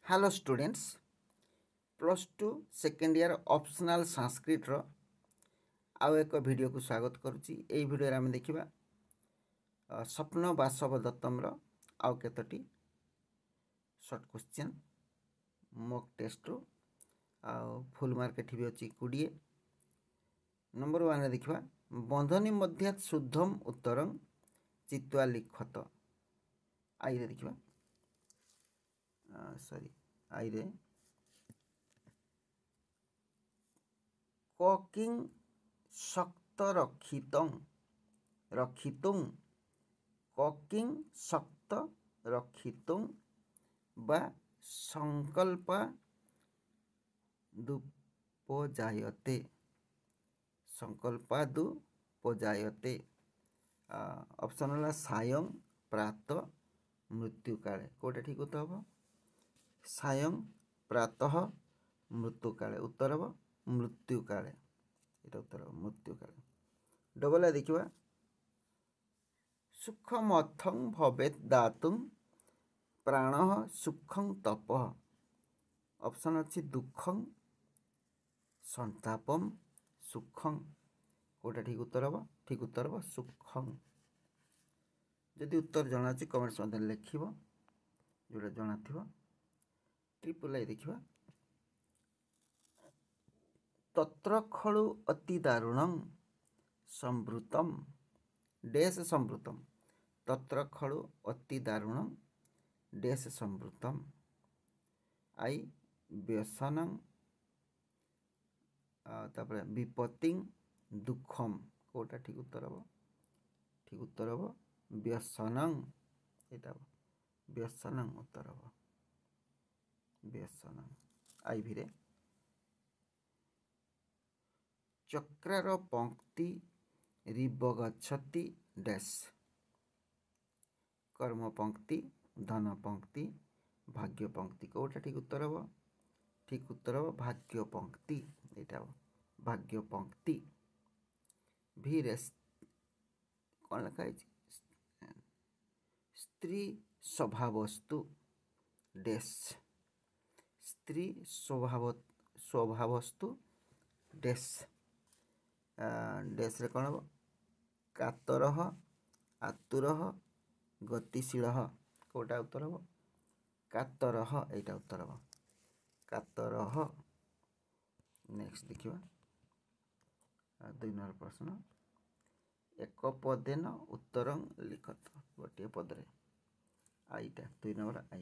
Hello students plus two second year optional Sanskrit रो आउ एक वीडियो को स्वागत करुच्ची। यही वीडियो आम देखा स्वप्न बासव दत्तम आउ केतोटी शॉर्ट क्वेश्चन मॉक टेस्ट रो आउ फुल मार्क एठी भी अछि 20। नंबर 1 रे देखिबा बंधनी मध्य शुद्धम उत्तरम चित्वा लिखत। आई रे देखिबा सॉरी आई रे ककिंग शक्त रखितुं ककिंग शक्त रखितुं बा संकल्पा दुपजायते संकल्पादुपजायते। ऑप्शन है सायं प्रातः मृत्यु काले कोटा ठीक उत्तर हम सायं प्रातः मृत्यु काले उत्तर हम मृत्यु काले ये उत्तर हम मृत्यु काले। डबल ए देखिए सुखम अर्थं भवेत दातुं प्राण सुखं तप। ऑप्शन अच्छी दुखं संतापम सुखं कोटा ठीक उत्तर हम ठीक उत्तर हम सुखं। जदि उत्तर जना कमेंट्स मध्य लिख जोटा जना थी। ट्रिपल आई देखा तत्र खलु अति दारुणं संवृतम डैश संवृतम तत्र खलु अति दारुणं डैश संवृतम। आई व्यसनं तापर विपत्ति दुखम कोटा ठीक उत्तर हम ठीक उत्तर हम व्यसनं एटा व्यसनं उत्तर हम व्यसनं। आई भिरे चक्रार पंक्ति रिबगछति डैश कर्म पंक्ति धन पंक्ति भाग्य पंक्ति कोटा ठीक उत्तर हम ठीक उत्तर हम भाग्य पंक्ति एटा भाग्य पंक्ति। भीरे कौन लिखा है स्त्री स्वभावस्तु डैश स्त्री स्वभावस्तु डैश डैश रे कौन हम कातर आतुर गतिशील कोटा उत्तर हम कातर एटा उत्तर हम कातर। नेक्स्ट देखिए 2 नंबर प्रश्न एक पदेन उत्तर लिखत गोटे पदरे आईटा 2 नंबर आई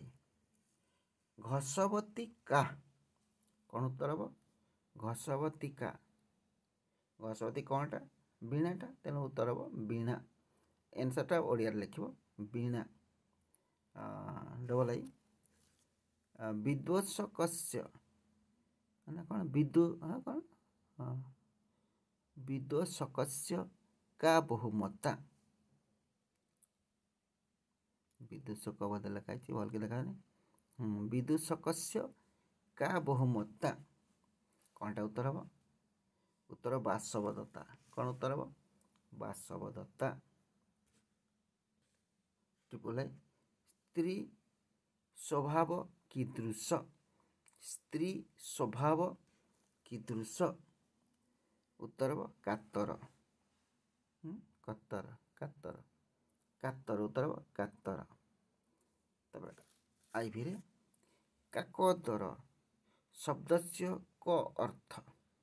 घसवती का कौन उत्तर हम घसवती का घसवती कौनटा वीणाटा तेणु उत्तर हम वीणा एनसरटा ओडिया लिख वीणा। डबल आई विद्वत्सकस्य ना कौन विदु हाँ कौन विद्वत्सकस्य का बहुमता विदूषक बदल लिखा है भल के लिखा विदूषकस्य का बहुमता कौनटा उत्तर हम उत्तर बासवदत्ता कौन उत्तर हम बासवदत्ता। ट्रिपल आई स्त्री स्वभाव कीदृश स्त्री स्वभाव कीदृश उत्तर हम कातर कतर कातर कातर उत्तर हम कातर। आई भिरे काकदर शब्दस्य को अर्थ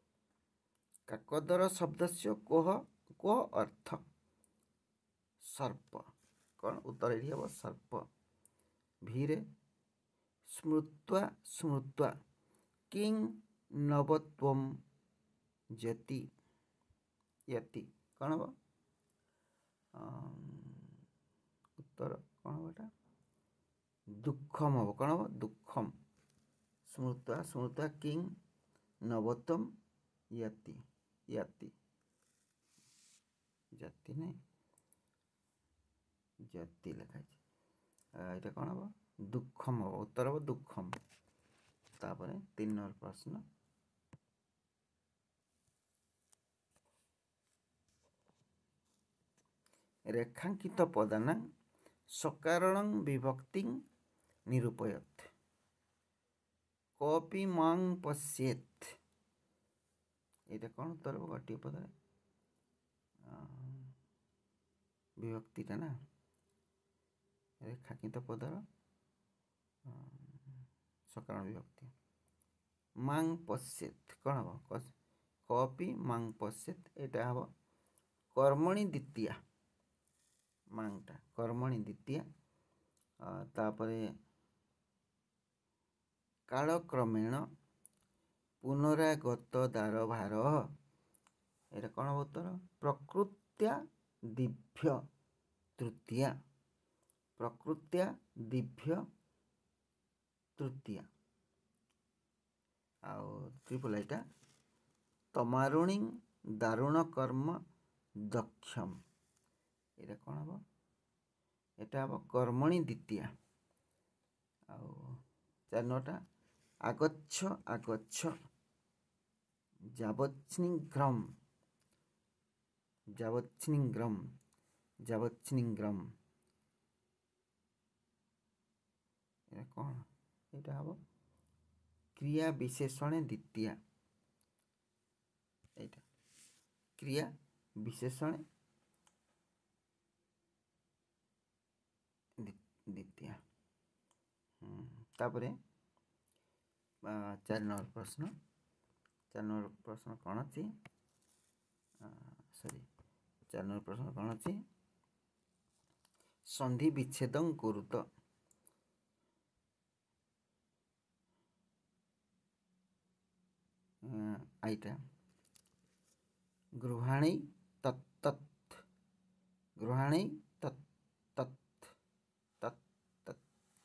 काकदर शब्दस्य को अर्थ सर्प कौन उत्तर ये हम सर्प। भीरे स्मृत्वा स्मृत्वा किं नवत्वम जति यति कौन हम उत्तर कौन हम एटा दुखम हम कौन हम दुखम स्मृत्वा स्मृत्वा किं नवत्वम यति यति जति नहीं जति लिखा है कौन हम दुखम हम उत्तर हम दुखम। तापर 3 नंबर प्रश्न रेखांकित पदानां सकारणं विभक्ति निरूपयत कपि मां पश्येत् एटा कौन उत्तर हो गोटे पदर विभक्तिटा ना रेखांकित पदर सकारण विभक्ति मां पश्येत् कौन हम कपि मां पश्येत् एटा हम कर्मणि द्वितीया मांगटा कर्मणि द्वितीया तापरे कालक्रमेण पुनरागत दारभार एटा कौन हम उत्तर प्रकृत्या दिव्य तृतीया प्रकृत्या दिव्य तृतीया आउ ट्रिपल आईटा तमारुणी दारुण कर्म दक्षम एटा कौन हम एटा हम कर्मणि द्वितीया आउ 4 नटा आगच्छ आगच्छ जावच्छिनिग्रम जावच्छिनिग्रम जावच्छिनिग्रम एटा कौन एटा हम क्रिया विशेषण द्वितीया एटा क्रिया विशेषण द्वितीया तापरे 4 नंबर प्रश्न कौन अच्छी सॉरी 4 नंबर प्रश्न कौन अच्छी संधि विच्छेद कुरुत आईटा गृहाणी तत्तत् गृहाणी तत्तत् तत्तत्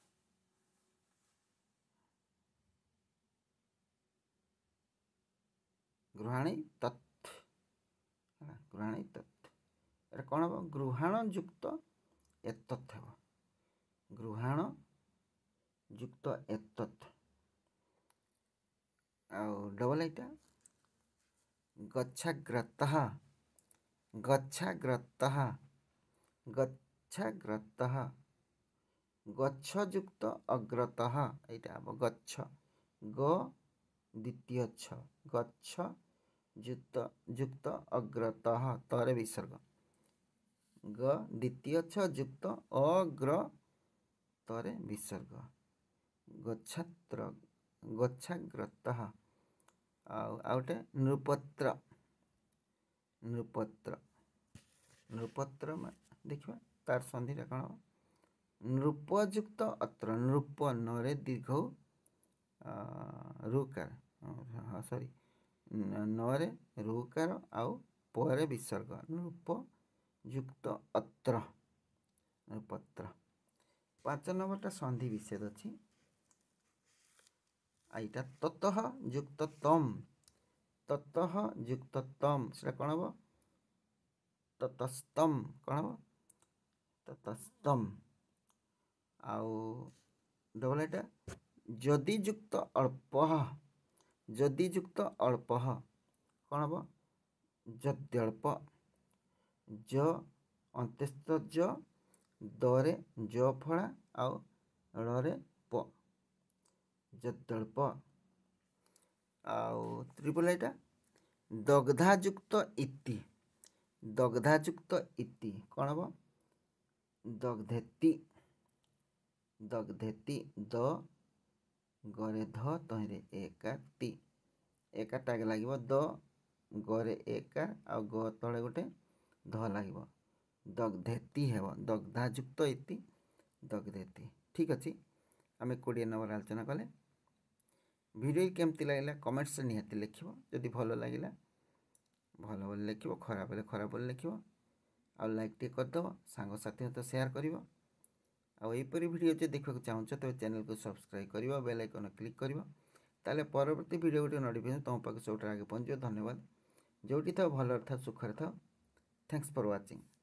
गृहाणी तत् गृहाणी तत् एटा कौन हम गृहाण युक्त एतत् हम गृहाण युक्त एतत् आउ डबल आईटा गच्छाग्रतः गच्छाग्रतः गच्छाग्रतः गच्छयुक्त अग्रतः एटा हम गच्छ ग द्वितीय छ गच्छ युक्त अग्रतः तर विसर्ग ग द्वितीय छ युक्त अग्र तरे विसर्ग गच्छात्र गच्छाग्रतः आउटे नृपत्र नृपत्र नृपत्र देखिए तार संधिटा कौन नृपयुक्त अत्र नृप नरे दीर्घ रुकार हाँ सॉरी नरे रुकार आउ परे विसर्ग नृप युक्त अत्र नृपत्र 5 नंबरटा संधि विच्छेद अच्छी आईटा ततः युक्त तम से कौन हम ततस्तम कौन हम ततस्तम आउ डबल आईटा जदि युक्त अल्प कौन हम जद्यल्प ज अंत्यस्थ ज दरे ज फड़ा आउ रे प जद्यल्प आउ ट्रिपल आईटा दग्धायुक्त इति कौन हम दग्धेति दग्धेति द गरे ध तहरे एकाति एकाटा लगे द गरे एकार आ ग तले गोटे ध लगे दग्धेति हे दग्धायुक्त इति दग्धेति ठीक अच्छे आम 20 नंबर आलोचना कले वीडियो केमती लगे कमेंट्स निहाती लिख जदि भल लगे भल बोले लिख खराब हेल्ले खराब बोले लिख आ लाइक टे करदेव सांगसाथी सहित सेयार कर आईपरी वीडियो जो देखा चाहूँ तेज चैनल को सब्सक्राइब कर बेल आइकन क्लिक कर ताले परवर्ती वीडियो गोटे नोटिफिकेशन तुम पाक सब आगे पहुँच धन्यवाद जोटी था भल था सुखर था थैंक्स फॉर वाचिंग।